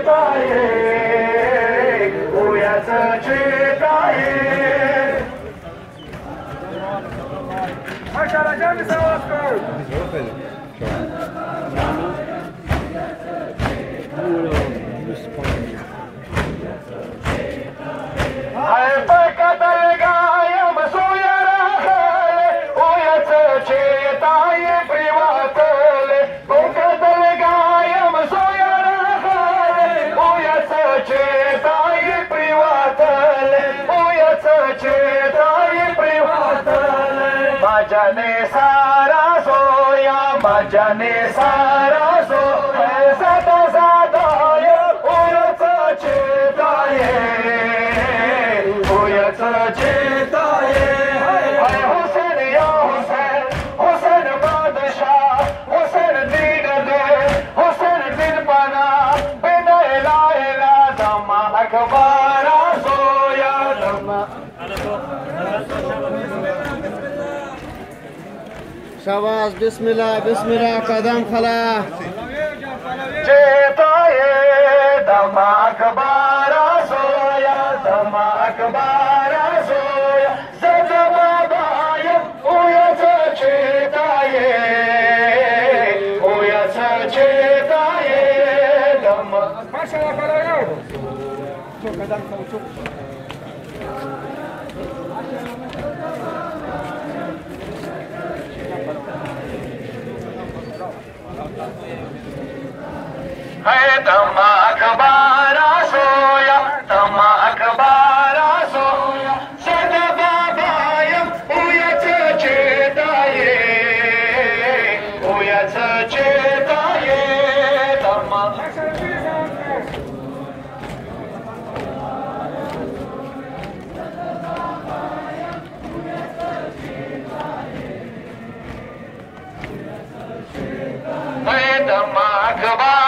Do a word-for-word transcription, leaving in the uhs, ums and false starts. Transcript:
czytaje, uja co czytaje. Maşallah canım sağ olasın. Ay păcatul gaiem suiarahele, uia să cetaie privatele. Păcatul gaiem suiarahele, uia să cetaie privatele, uia să cetaie privatele. Majane sara soia, majane sara soia, zada zada e, uia să cetaie. Cetaye, ay hussain ya hussain, hussain badshah, hussain deen-e, hussain din bana, bina la ilaha dama akbara soya dama. शाबाश बिस्मिल्लाह बिस्मिल्लाह कदम खला Cetaye dama akbara soya dama akbara soya zada babaya uya sa cetaye uya sa cetaye dama. Maşallah kalaya çok kadar çok Hey dama akbara soya dama akbara soya sada babayım uya sa cetaye uya sa cetaye dama. Hey dama akbara